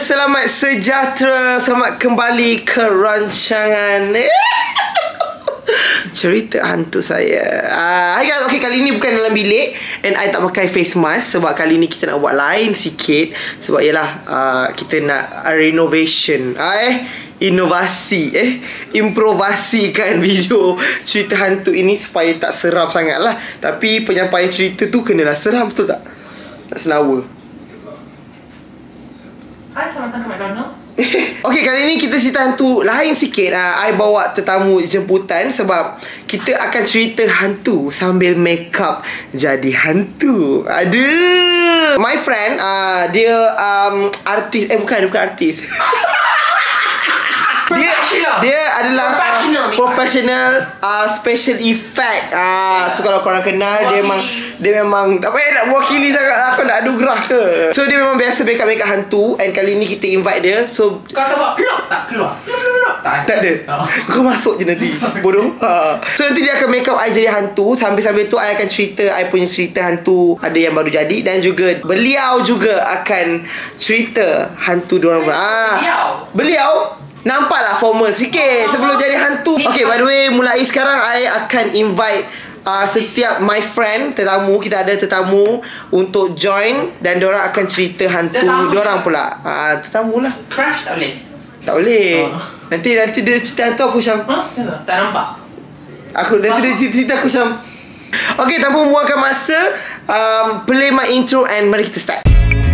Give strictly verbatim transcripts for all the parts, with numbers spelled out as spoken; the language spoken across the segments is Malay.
selamat sejahtera. Selamat kembali ke rancangan cerita hantu saya. uh, Hai guys, okay, kali ni bukan dalam bilik. And I tak pakai face mask sebab kali ni kita nak buat lain sikit. Sebab yelah, uh, kita nak renovation, uh, Eh Inovasi Eh Improvasikan video cerita hantu ini supaya tak seram sangat lah. Tapi penyampaian cerita tu kenalah seram, betul tak? Tak senawa. Hai, selamat datang ke McDonald's. Okay, kali ni kita cerita hantu lain sikit. uh, I bawa tetamu jemputan sebab kita akan cerita hantu sambil make up jadi hantu. Aduh, my friend, uh, dia um, artis. Eh bukan, dia bukan artis. Dia, dia adalah professional, uh, professional uh, special effect. uh, So kalau korang kenal, dia memang Dia memang tak payah nak wakili sangat lah. Aku nak adugrah ke. So dia memang biasa make up-make up hantu. And kali ni kita invite dia. So kau tak buat vlog tak keluar? Tak, tak ada. oh. Kau masuk je nanti. Bodoh. ha. So nanti dia akan make up I jadi hantu. Sambil-sambil tu I akan cerita I punya cerita hantu ada yang baru jadi. Dan juga beliau juga akan cerita hantu diorang. ah. Beliau Beliau nampaklah formal sikit sebelum jadi hantu. Okay, by the way, mulai sekarang I akan invite uh, setiap my friend, tetamu. Kita ada tetamu untuk join. Dan diorang akan cerita hantu tetamu diorang pula. uh, Tetamu lah. Crush tak boleh? Tak boleh. oh. Nanti nanti dia cerita hantu aku macam huh? Tak nampak? Aku nanti dia cerita aku macam. Okay, tanpa membuangkan masa, um, play my intro and mari kita start.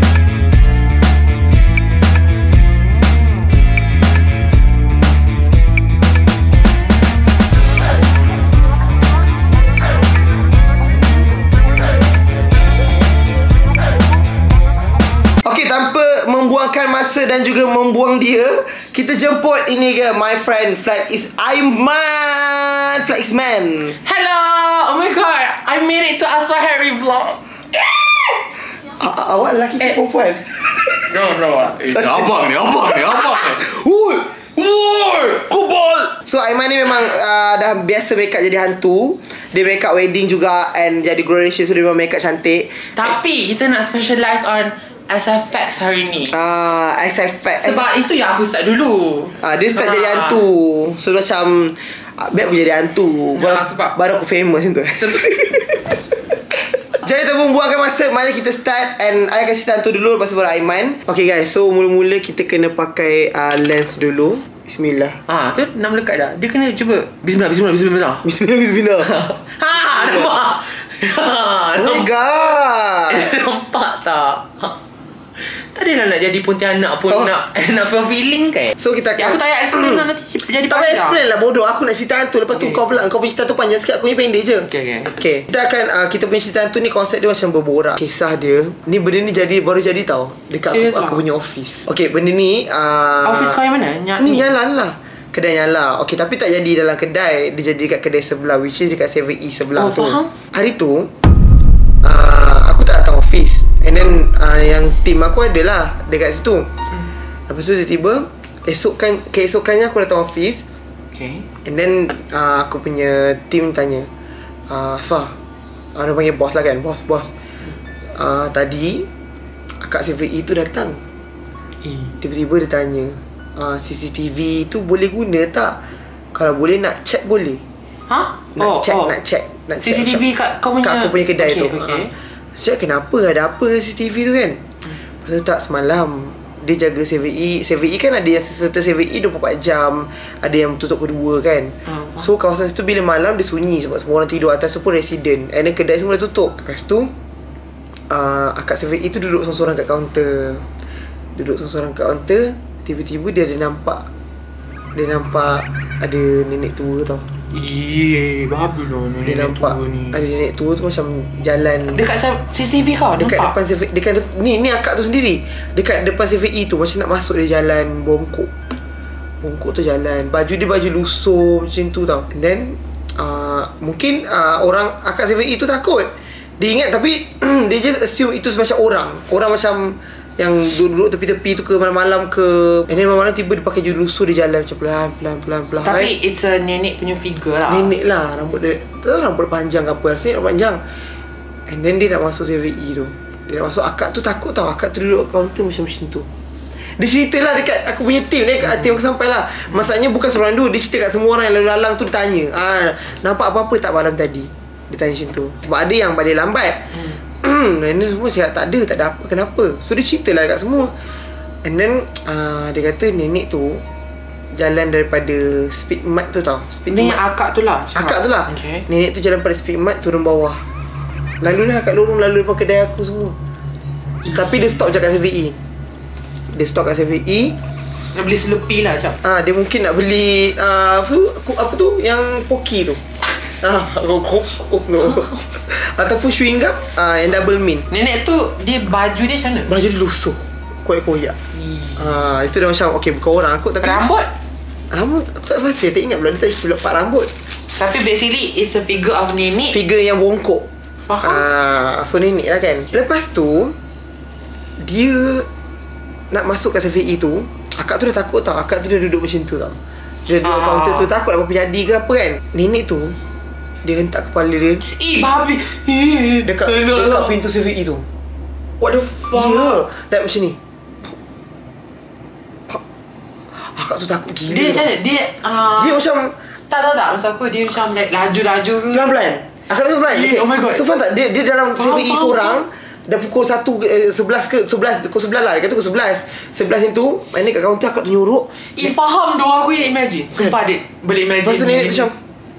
Membuangkan masa dan juga membuang dia, kita jemput ini ke my friend Flag is Aiman. Flag is man. Hello. Oh my god, I made it to Aswa Harry vlog. A- awak lelaki ke eh. perempuan? No no eh, Abang ni, abang ni, abang ni. Hui, hui, kubol. So Aiman ni memang uh, dah biasa make up jadi hantu. Dia make up wedding juga and jadi graduation. So dia memang make up cantik. Tapi kita nak specialize on S F X hari ni. Ah, uh, S F X. Sebab itu yang aku start dulu. Ah, uh, dia start uh. jadi hantu. So macam uh, biar aku jadi hantu. Baru, nah, sebab baru aku famous tu. Jadi tanpa membuangkan masa, mari kita start. And I akan cerita hantu dulu, lepas tu baru Aiman. Okay guys, so mula-mula kita kena pakai uh, lens dulu. Bismillah. Ah, tu nak melekat dah. Dia kena cuba. Bismillah, bismillah, bismillah. Bismillah, bismillah. Ha, nampak. Ha, oh my god. Nampak tak? Tadi lah nak jadi Pontianak pun. oh. Nak nak feel feeling kan. So kita akan, ya, aku tak payah explain lah nanti jadi tak payah explain lah, bodoh. Aku nak cerita hantu. Lepas okay. tu kau pula, kau punya cerita tu panjang sikit, aku punya pendek je. Okay, okay. Okay, kita akan uh, kita punya cerita hantu ni, konsep dia macam berborak. Kisah dia ni, benda ni jadi baru jadi tau dekat aku, aku punya office. Okay, benda ni uh, office kau yang mana? Ny- ni Nyalan lah. Kedai nyala. Okay, tapi tak jadi dalam kedai. Dia jadi dekat kedai sebelah, which is dekat seven E sebelah oh, tu. Faham? Hari tu uh, aku tak datang office. And then uh, yang team aku adalah dekat situ. hmm. Lepas tu tiba-tiba esokkan, keesokannya aku datang office. Okay. And then uh, aku punya team tanya, uh, Fah, uh, dia panggil boss lah kan. Boss, boss uh, tadi akak seven E tu datang. eh. Tiba-tiba dia tanya, uh, C C T V tu boleh guna tak? Kalau boleh nak check boleh. Ha? Nak oh, check, oh. nak check, nak C C T V check kat kau punya, kat aku punya kedai okay, tu. Okay. uh, Saya kenapa, ada apa dengan C C T V tu kan? hmm. Lepas tu tak, semalam dia jaga seven E. seven E kan ada yang serta seven E dua puluh empat jam, ada yang tutup kedua kan. hmm. So kawasan situ bila malam dia sunyi sebab semua orang tidur. Atas tu pun resident. And then kedai semua dah tutup. Lepas tu uh, akak seven E tu duduk sorang-sorang kat kaunter. Duduk sorang-sorang kat kaunter. Tiba-tiba dia ada nampak, Dia nampak ada nenek tua tau. Iya, babi lah nenek Dia nampak tua ni. ada nenek tua tu macam jalan dekat C C T V kau dekat nampak? depan C V, dekat ni ni akak tu sendiri dekat depan C V E tu macam nak masuk dia jalan bongkok. Bongkok tu jalan, baju dia baju lusuh macam tu tau. And then uh, mungkin uh, orang akak C V E tu takut. Dia ingat tapi dia just assume itu macam orang. Orang macam yang duduk tepi-tepi tu ke malam-malam ke. And then malam-malam tiba dia pakai baju lusuh, dia jalan macam pelan-pelan-pelan. Tapi it's a nenek punya figure lah. Nenek lah, rambut dia, tak tahu rambut panjang ke apa, rasanya rambut panjang. And then dia nak masuk C V E tu. Dia nak masuk, akak tu takut tau. Akak tu duduk kat kaunter macam macam tu. Dia cerita lah dekat aku punya team ni, kat team aku sampai lah. Masalahnya bukan seorang dua, dia cerita kat semua orang yang lalu lalang tu. Dia tanya, ah, nampak apa-apa tak malam tadi? Dia tanya macam tu. Sebab ada yang balik lambat. Hmm. And then semua cakap tak ada, tak ada apa, kenapa? So dia cerita lah dekat semua. And then uh, dia kata nenek tu jalan daripada Speed Mart tu tau. Speed Ni Mart. akak tu lah. Akak tu lah. Okay. Nenek tu jalan pada Speed Mart turun bawah. Lalu lah kat lorong, lalu depan kedai aku semua. Tapi dia stop je kat C V E. Dia stop kat C V E. Nak beli Slurpee lah macam. Ah, dia mungkin nak beli uh, apa, apa tu yang Pocky tu. Ah, rokok tu. Ataupun chewing gum ah, yang double mint. Nenek tu dia baju dia macam mana? Baju dia lusuh, koyak-koyak. Ah, itu dah macam okey, bukan orang aku tapi Rambut? Rambut aku tak pasti, tak ingat pula dia tak cerita lepak rambut. Tapi basically it's a figure of nenek. Figure yang bongkok. Faham? Ah, so nenek lah kan. Lepas tu dia nak masuk kat C V E tu, akak tu dah takut tau. Akak tu dah duduk macam tu tau. Dia duduk Ah. kaunter tu, takut apa-apa jadi ke apa kan. Nenek tu dia hentak kepala dia Eh babi. Eh, dekat, aduh. dekat pintu C V E tu. What the fuck? Ya, dah macam ni. Pak. Akak tu takut gila. Dia macam mana? Dia uh, Dia macam tak tak tak maksud aku dia macam like laju-laju ke? pelan-pelan. Akak tu pelan. Eh, Okay. oh my God. So faham tak? Dia, dia dalam Faham, C V E faham, seorang. Dah pukul satu, eh, sebelas ke sebelas, pukul sebelas lah. Dia kata pukul sebelas. Sebelas yang tu, main kat kaunter akak tu nyuruk. Eh faham doa aku yang imagine. Sumpah dia boleh imagine. Lepas tu nenek tu macam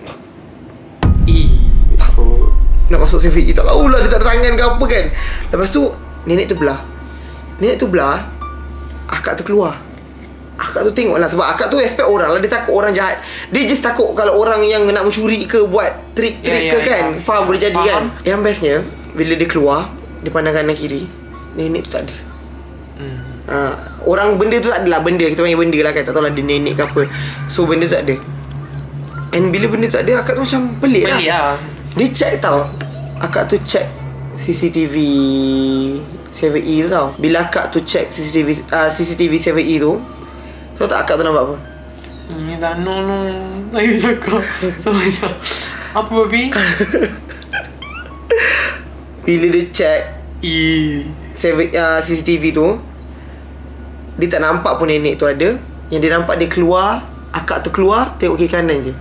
Eh nak masuk C V E, tak tahu lah dia tak ada tangan ke apa kan. Lepas tu nenek tu belah. Nenek tu belah, akak tu keluar. Akak tu tengok lah, sebab akak tu expect orang lah. Dia takut orang jahat. Dia just takut kalau orang yang nak mencuri ke, buat trik-trik Ya, ya, ke kan. ya. Faham boleh jadi Faham. kan. Yang bestnya, bila dia keluar, dia pandang kanan kiri, nenek tu tak ada. hmm. ha, Orang benda tu tak ada lah. Benda, kita panggil benda lah kan. Tak tahu lah dia nenek ke apa. So benda tu tak ada. And bila benda tu tak ada, akak tu macam pelik, Pelik lah. lah. Dia check tau. Akak tu check C C T V C V E tu tau. Bila akak tu check C C T V uh, C C T V C V E tu, tahu tak akak tu nampak apa? Ni tak no no. Saya cakap. So macam apa babi? Bila dia check Eh uh, C C T V tu, dia tak nampak pun nenek tu ada. Yang dia nampak dia keluar, akak tu keluar, tengok kiri kanan je.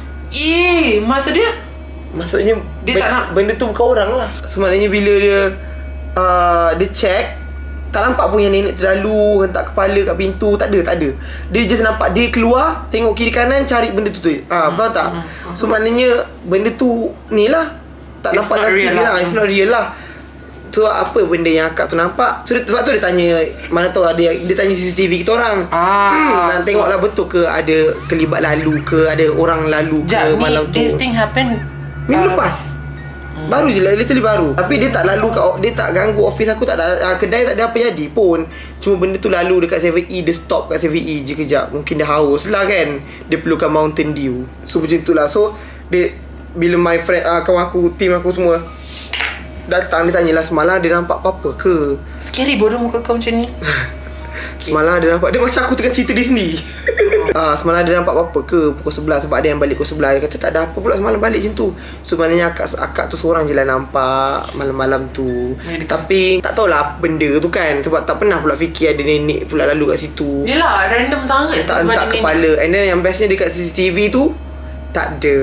Eh maksud dia Maksudnya Dia ben- tak nak- benda tu bukan orang lah. So maknanya bila dia uh, dia check, tak nampak pun yang nenek tu lalu hentak kepala kat pintu. Tak ada, tak ada. Dia just nampak dia keluar, tengok kiri kanan, cari benda tu tu. Ah, hmm, faham tak? Hmm, hmm. So maknanya benda tu ni lah, tak It's nampak not dalam real T V lah. lah. It's not real lah. So apa benda yang akak tu nampak. So dia, sebab tu dia tanya, mana tahu ada, dia tanya C C T V kita orang. Ah, Dan tengoklah betul ke ada kelibat lalu ke, ada orang lalu ke Jap, malam tu. ni this thing happen Minggu uh, lepas. Baru je lah, literally baru. Tapi dia tak lalu kat, dia tak ganggu office aku, tak ada uh, kedai, tak ada apa jadi pun. Cuma benda tu lalu dekat C V E, dia stop kat C V E je kejap. Mungkin dia haus lah kan. Dia perlukan Mountain Dew. So macam tu lah. So dia, bila my friend, uh, kawan aku, team aku semua datang, dia tanyalah semalam dia nampak apa-apa ke. Scary bodoh muka kau macam ni. Semalam dia nampak, dia macam aku tengah cerita dia sendiri. Ah, semalam dia nampak apa-apa ke pukul sebelas, sebab ada yang balik pukul sebelas. Dia kata tak ada apa pula semalam balik macam tu. So maknanya akak, akak tu seorang je lah nampak malam-malam tu. Medical. Tapi tak tahulah apa benda tu kan. Sebab tak pernah pula fikir ada nenek pula lalu kat situ. Yelah random sangat. Dia tak sebab hentak dia kepala. And then yang bestnya dekat C C T V tu tak ada.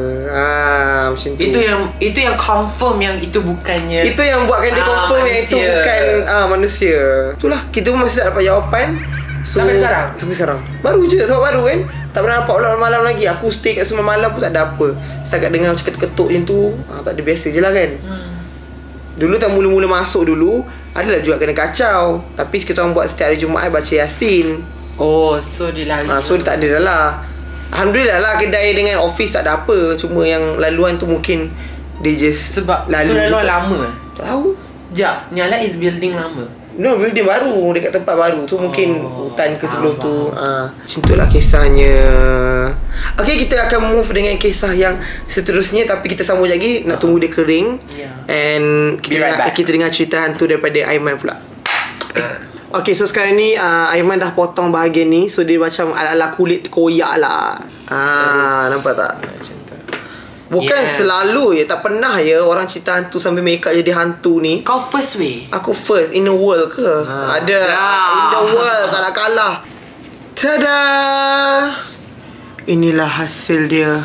Ah, macam tu. Itu yang itu yang confirm yang itu bukannya. Itu yang buatkan dia Ah, confirm yang itu manusia. bukan ah, manusia. Itulah, kita pun masih tak dapat jawapan. So, Sampai sekarang? Sampai sekarang. Baru je, sebab baru kan. Tak pernah nampak ulang malam lagi. Aku stay kat semua malam pun tak ada apa. Setakat dengar macam ketuk-ketuk macam tu, ah, tak ada, biasa je lah kan. Hmm. Dulu tak mula-mula masuk dulu, adalah juga kena kacau. Tapi kita orang buat setiap hari Jumaat baca Yasin. Oh, so dia lari. Ah, so dia tak ada dah lah. Alhamdulillah lah, kedai dengan office tak ada apa. Cuma yang laluan tu mungkin dia just Sebab lalu itu laluan je. lama. Tak tahu. Jap, Nyala is building lama. No, building baru dekat tempat baru. Tu mungkin Oh, hutan ke sebelum faham, tu. Ah, macam itulah kisahnya. Okay, kita akan move dengan kisah yang seterusnya, tapi kita sambung lagi, nak tunggu dia kering. Yeah. And kita Be right dengar, back. kita dengar cerita hantu daripada Aiman pula. Okay, so sekarang ni uh, Aiman dah potong bahagian ni. So dia macam ala-ala kulit koyak lah. Ah, nampak tak? Macam tu. Bukan Yeah. selalu ya. Tak pernah ya orang cerita hantu sambil make up jadi hantu ni. Kau first way. Aku first in the world ke? Ha. Ada Ya. in the world, tak nak kalah. Tada! Inilah hasil dia.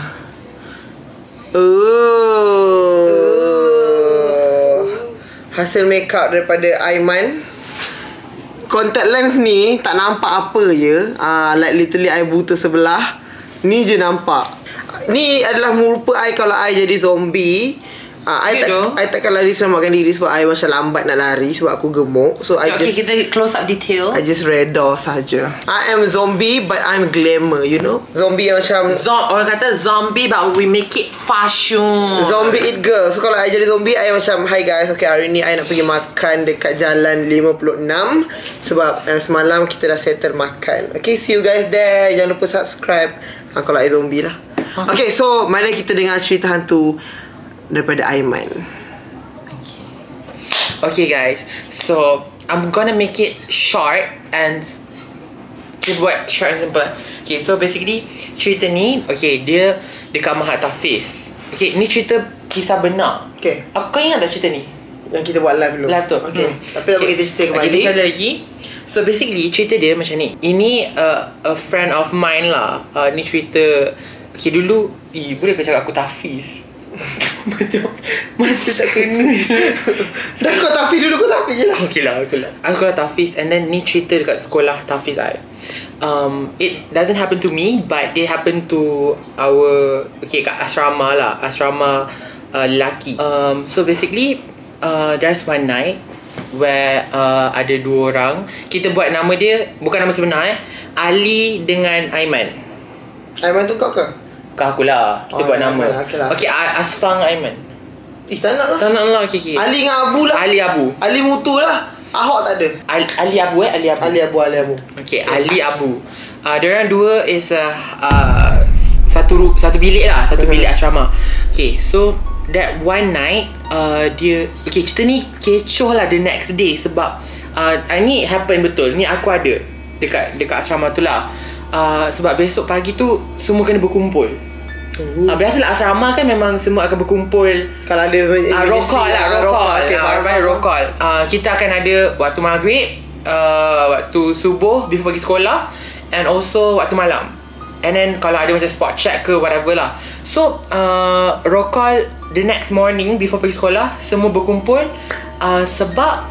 Oh. Hasil makeup daripada Aiman. Contact lens ni tak nampak apa je. Ah, like literally I buta sebelah. Ni je nampak. Ni adalah merupa I kalau I jadi zombie. Ah, I Okay, tak doh. I takkan lari selamatkan diri sebab I macam lambat nak lari sebab aku gemuk. So I Okay, just kita close up detail. I just redha saja. I am zombie but I'm glamour, you know. Zombie yang macam Zom orang kata zombie but we make it fashion. zombie it girl. So kalau I jadi zombie, I macam, hi guys, okay hari ni I nak pergi makan dekat jalan lima puluh enam sebab uh, semalam kita dah settle makan. Okay, see you guys there. Jangan lupa subscribe. Ha, kalau I zombie lah. Okay, so mari kita dengar cerita hantu daripada Aiman. Okay guys, so I'm gonna make it short and kita buat short and simple. Okay, so basically cerita ni, okay, dia dekat Mahat Tafiz. Okay, ni cerita kisah benar. Okay, Aku kau ingat tak cerita ni? yang kita buat live dulu. Live tu. Okay, Hmm. tapi tak okay. Kita cerita kembali. Okay, kita cerita lagi. So basically cerita dia macam ni. Ini uh, a friend of mine lah. Uh, ni cerita. Okay, dulu, eh, boleh ke cakap aku Tafiz? Macam masih tak kena. Dah kau Tafiz dulu, kau Tafiz je lah. Okay lah, okay lah. Aku sekolah Tafiz and then ni cerita dekat sekolah Tafiz I. Um, it doesn't happen to me but it happened to our, okay, kat asrama lah. Asrama uh, lelaki. Um, so basically, uh, there's one night where uh, ada dua orang. Kita buat nama dia, bukan nama sebenar eh. Ali dengan Aiman. Aiman tu kau ke? Bukan aku lah. Kita Oh, buat Aiman nama. lah, okay lah. Okay, Asfang Aiman. Eh, tak nak lah. Tak nak lah, okay, okay. Ali dengan Abu lah. Ali Abu. Ali Mutu lah. Ahok tak ada. Ali, Ali Abu eh, Ali Abu. Ali Abu, Ali Abu. Okay, Ali Abu. Uh, diorang dua is uh, uh, satu ru- satu bilik lah, satu bilik asrama. Okay, so that one night uh, dia, okay, cerita ni kecoh lah the next day sebab uh, ni happen betul. Ni aku ada dekat dekat asrama tu lah. Uh, sebab besok pagi tu semua kena berkumpul. Uh, biasalah asrama kan memang semua akan berkumpul. Kalau ada Ah, roll call lah, roll call. Okay, Ah, faham, orang panggil roll call. Ah, kita akan ada waktu maghrib, uh, waktu subuh before pergi sekolah, and also waktu malam. And then kalau ada macam spot check ke whatever lah. So uh, roll call the next morning before pergi sekolah, semua berkumpul uh, sebab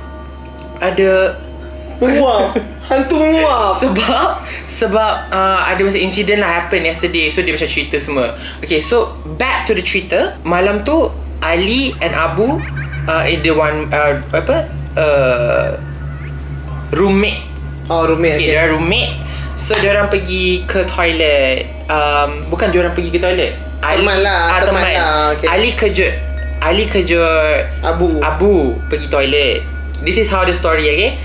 ada Menguap. Hantu menguap. sebab sebab uh, ada masa insiden lah happen yesterday. So dia macam cerita semua. Okay, so back to the cerita. Malam tu Ali and Abu uh, in the one uh, apa uh, roommate. Oh, roommate. Okay, Okay. dia roommate. So dia orang pergi ke toilet. Um, bukan dia orang pergi ke toilet. Ali, Teman lah, ah, teman teman. lah, okay. Ali kejut. Ali kejut Abu. Abu pergi toilet. This is how the story, okay?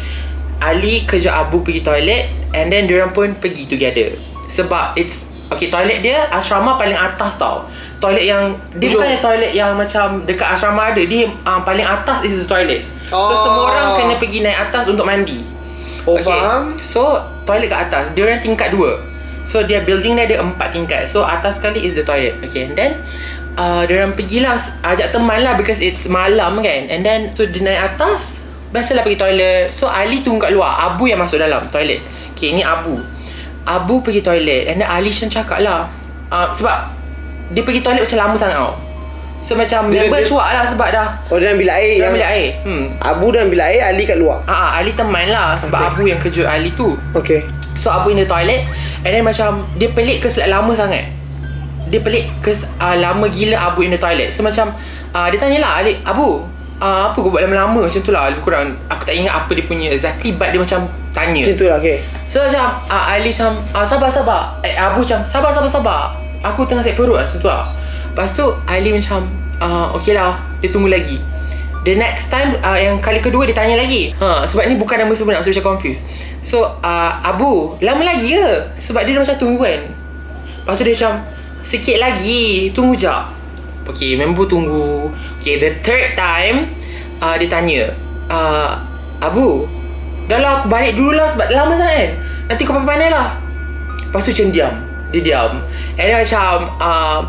Ali kejut Abu pergi toilet and then diorang pun pergi together. Sebab it's, okay, toilet dia asrama paling atas tau. Toilet yang, dia Ujung. bukan toilet yang macam dekat asrama ada. Dia um, paling atas is the toilet. Oh. So semua orang kena pergi naik atas untuk mandi. Oh, faham. So toilet kat atas, diorang tingkat dua. So dia building dia ada empat tingkat. So atas sekali is the toilet. Okay, and then uh, diorang pergilah ajak teman lah because it's malam kan. And then so dia naik atas, biasalah pergi toilet. So Ali tunggu kat luar, Abu yang masuk dalam toilet. Okay, ni Abu. Abu pergi toilet and then Ali macam cakap lah uh, sebab dia pergi toilet macam lama sangat tau. So macam Dia- member dia- cuak lah sebab dah Oh, dia dalam bilik air. dalam yang- bilik air. Hmm. Abu dalam bilik air, Ali kat luar. Ah, ah, Ali teman lah sebab Okay. Abu yang kejut Ali tu. Okay. So Abu in the toilet and then macam dia pelik ke selak lama sangat. Dia pelik ke uh, lama gila Abu in the toilet. So macam uh, dia tanyalah Ali, Abu, uh, apa kau buat lama-lama macam tu lah. Lebih kurang aku tak ingat apa dia punya exactly but dia macam tanya. Macam tu lah, okay. So macam uh, Ali macam uh, sabar sabar. Eh, Abu macam sabar sabar sabar. Aku tengah sakit perut lah, macam tu lah. Lepas tu Ali macam uh, okay lah, dia tunggu lagi. The next time uh, yang kali kedua dia tanya lagi. Ha, sebab ni bukan nama sebenar, so macam confused. So uh, Abu, lama lagi ke? Sebab dia dah macam tunggu kan. Lepas tu dia macam sikit lagi, tunggu jap. Okay, member tunggu. Okay, the third time uh, dia tanya, uh, Abu, dah lah aku balik dulu lah sebab lama sangat kan. Nanti kau pandai-pandai lah. Lepas tu macam diam. Dia diam. And then macam uh,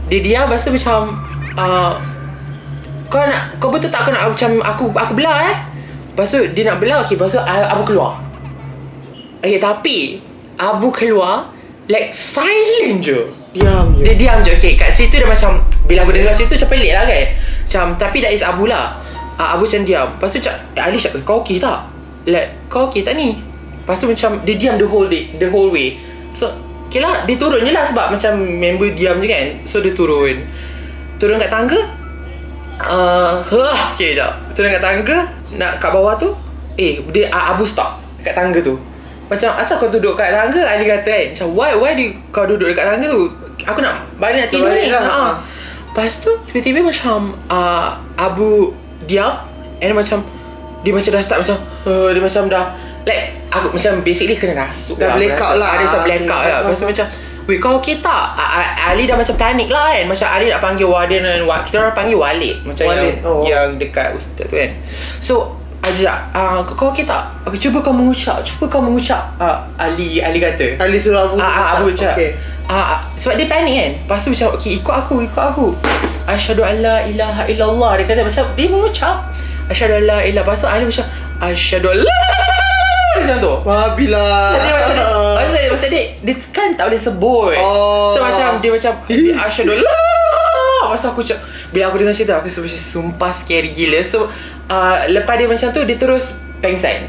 Dia diam. Lepas tu macam uh, Kau nak Kau betul tak kau nak macam Aku aku belah eh. Lepas tu dia nak belah. Okay, lepas tu Abu keluar. Okay, tapi Abu keluar like silent je. Diam je. Dia diam je. Okay, kat situ dah macam, bila aku dengar situ macam pelik lah kan. Macam, tapi that is Abu lah. uh, Abu macam diam. Lepas tu cak, eh, Ali cakap, kau okay tak? Like, kau okay tak ni? Lepas tu macam dia diam the whole day, the whole way. So okay lah, dia turun je lah sebab macam member diam je kan. So dia turun Turun kat tangga. uh, huh, Okay sekejap. Turun kat tangga. Nak kat bawah tu, Eh dia uh, Abu stop kat tangga tu. Macam, asal kau duduk kat tangga? Ali kata kan, macam, why why di, kau duduk dekat tangga tu? Aku nak balik nak tidur ni lah. ha. Lepas tu tiba-tiba macam uh, Abu diam. And macam dia macam dah start macam uh, dia macam dah like, aku macam basically kena rasuk dah, lah, blackout lah. Ada macam blackout lah. Lepas tu macam, weh kau okay tak? Ali dah macam panik lah kan. Macam Ali nak panggil warden dan kita orang panggil Walid. Macam Walid. yang, oh. yang dekat ustaz tu kan. So ajak, uh, kau okay tak? Okay, cuba kau mengucap, cuba kau mengucap. uh, Ali Ali kata. Ali suruh Abu. Ah, uh, Abu cakap. Okay. Uh, sebab dia panik kan. Lepas tu macam, okay, ikut aku, ikut aku. Asyhadu an la ilaha illallah. Dia kata macam, dia mengucap asyhadu an la ilaha. Lepas tu Ali macam, asyhadu an la. Macam tu. Wabila. Dia macam dia, masa, masa dia, dia kan tak boleh sebut. Oh. So macam, dia macam, asyhadu an la. Masa aku cakap, bila aku dengar cerita, aku macam sumpah scary gila. So uh, lepas dia macam tu, dia terus pengsan.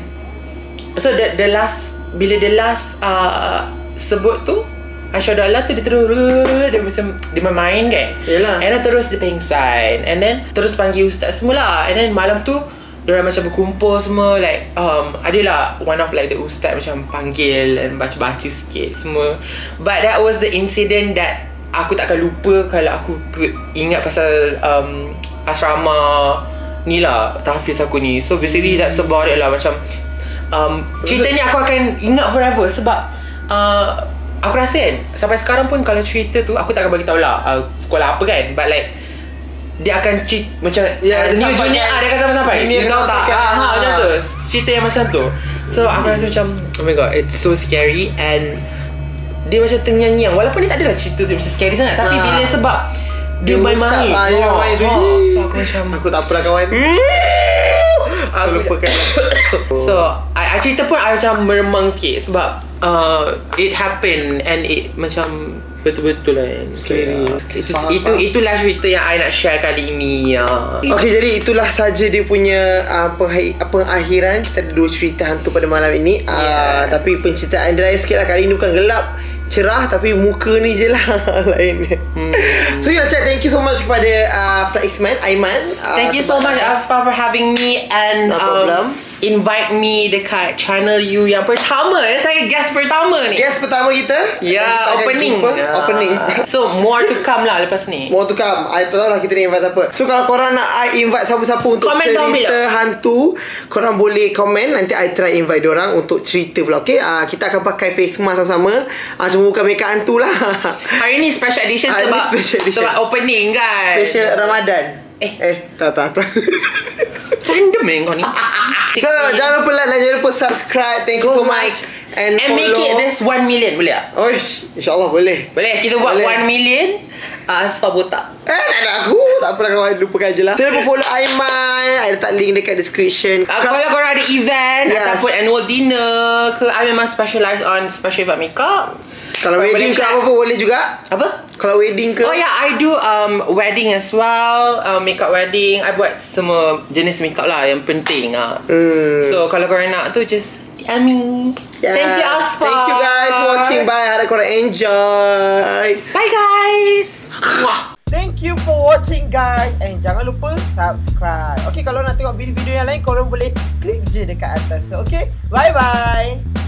So the, the last, bila the last uh, sebut tu asyhadu an la tu, dia terus dia macam dia main kan. Yelah. And then terus dia pengsan. And then terus panggil ustaz semula. And then malam tu diorang macam berkumpul semua, like um, adalah one of like the ustaz macam panggil and baca-baca sikit semua. But that was the incident that aku takkan lupa kalau aku ingat pasal um, asrama ni lah, tahfiz aku ni. So basically that's about it lah. Macam um, cerita ni aku akan ingat forever. Sebab uh, aku rasa kan, sampai sekarang pun kalau cerita tu aku takkan bagi tahu lah uh, sekolah apa kan. But like dia akan cerita macam ya, uh, ni junior ah, dia akan sampai-sampai. Dia tahu tak? Ah, ha, macam tu. Cerita yang macam tu. So aku rasa macam, oh my god, it's so scary. And dia macam terngiang-ngiang. Walaupun dia tak adalah cerita tu macam scary sangat. Tapi nah. bila sebab dia main-main. Ah, dia oh, main tu. Oh. So aku macam, aku tak apalah kawan. Aku lupakan. So I, I cerita pun I macam meremang sikit. Sebab uh, it happened. And it macam betul-betul lah kan. Scary. So, itu, itu, itulah cerita yang I nak share kali ini ya. Okay, jadi itulah saja dia punya uh, penghai- pengakhiran. Kita ada dua cerita hantu pada malam ini. uh, yes. Tapi penceritaan dia lain sikit lah. Kali ini bukan gelap, cerah, tapi muka ni je lah lain. hmm. So yeah, cak, thank you so much kepada uh, Flat X-Man, Aiman. uh, Thank you so much Asfa for having me. And no um, problem. invite me dekat channel you yang pertama. eh. Saya guest pertama ni. Guest pertama kita. Ya, yeah, kita akan opening. jumpa, Yeah. Opening. So more to come lah lepas ni. More to come. I tak tahu lah kita ni invite siapa. So kalau korang nak I invite siapa-siapa untuk Comment down cerita below. hantu, korang boleh komen. Nanti I try invite diorang untuk cerita pula. Okay, uh, kita akan pakai face mask sama-sama. uh, Cuma bukan make up hantu lah. Hari ni special edition Hari ni sebab special edition. sebab opening kan. Special Ramadan. Eh. Eh, tak tak tak. Random eh kau ni. So jangan lupa like dan jangan lupa subscribe. Thank you Go so like much. And, And make follow. it this one million. Boleh tak? Oish, InsyaAllah boleh. Boleh. Kita buat Boleh. one million. uh, Asfa botak. Eh, tak ada aku. Tak pernah kawan, lupakan je lah. Jangan lupa follow Aiman. I letak link dekat description. Uh, kalau korang ada event Yes. ataupun annual dinner ke, I memang specialize on special event makeup. Kalau Korang wedding boleh ke chat. apa-apa boleh juga. Apa? Kalau wedding ke. Oh yeah, I do um wedding as well, um, makeup wedding. I buat semua jenis makeup lah yang penting ah. Hmm. So kalau korang nak tu just I mean, Yes. thank you Asfa. Thank you guys for watching. Bye. Harap korang enjoy. Bye guys. Wah. Thank you for watching guys. And jangan lupa subscribe. Okay, kalau nak tengok video-video yang lain, korang boleh klik je dekat atas. So, okay, bye-bye.